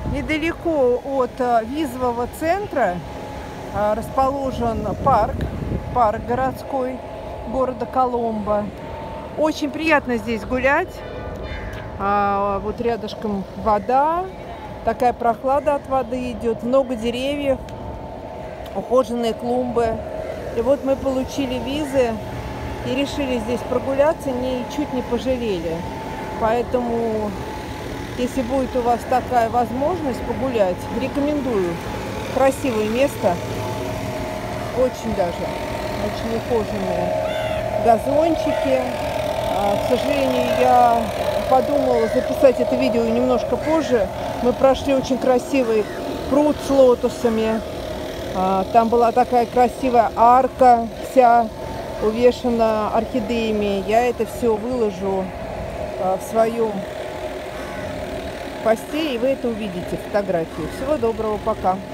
Недалеко от визового центра расположен парк городской города Коломбо. Очень приятно здесь гулять. Вот рядышком вода, такая прохлада от воды идет, много деревьев, ухоженные клумбы. И вот мы получили визы и решили здесь прогуляться, чуть не пожалели. Поэтому, если будет у вас такая возможность погулять, рекомендую. Красивое место, очень ухоженные газончики. К сожалению, я подумала записать это видео немножко позже. Мы прошли очень красивый пруд с лотосами. Там была такая красивая арка, вся увешана орхидеями. Я это все выложу в своем посте, и вы это увидите, фотографии. Всего доброго, пока.